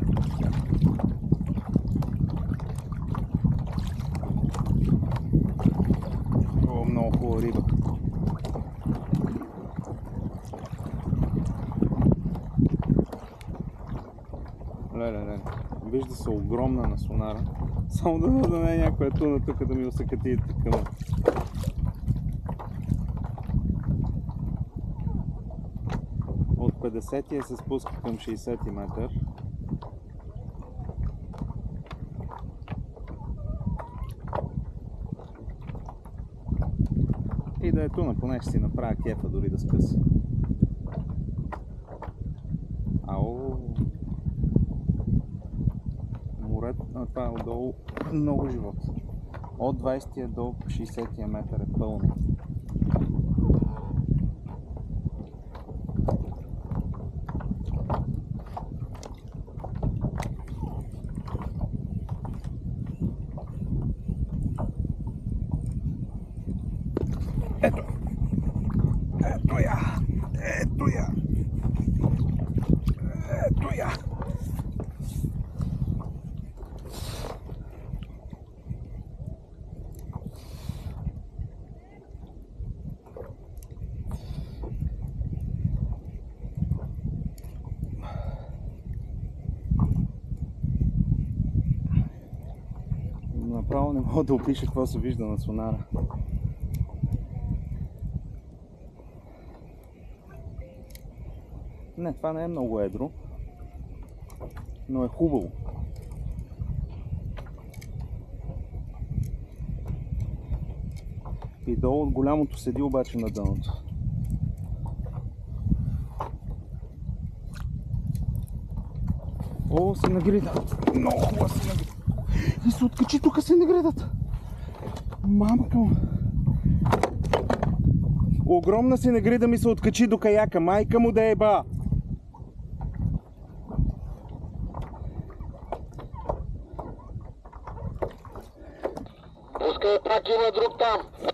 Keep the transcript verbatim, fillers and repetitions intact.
О, много хубава риба. Леле, леле. Вижда се огромна на сонара. Само да, да не е някоя туна тук да ми усъкати такъв. От петдесетия се спуска към шейсети метър. И да е туна, поне ще си направя кефа дори да скъса. Ау! Морето, а това е отдолу много живот. От двайсетия до шейсетия метър е пълно. Ето! Ето я! Ето я! Ето я! Направо не мога да опиша какво се вижда на сонара. Не, това не е много едро, но е хубаво. И долу от голямото седи обаче на дъното. О, синегрида! Много хубава синегрида! И се откачи тук синегридата! Мамка му! Огромна синегрида ми се откачи до каяка, майка му да еба! Пускай, пак има друг там!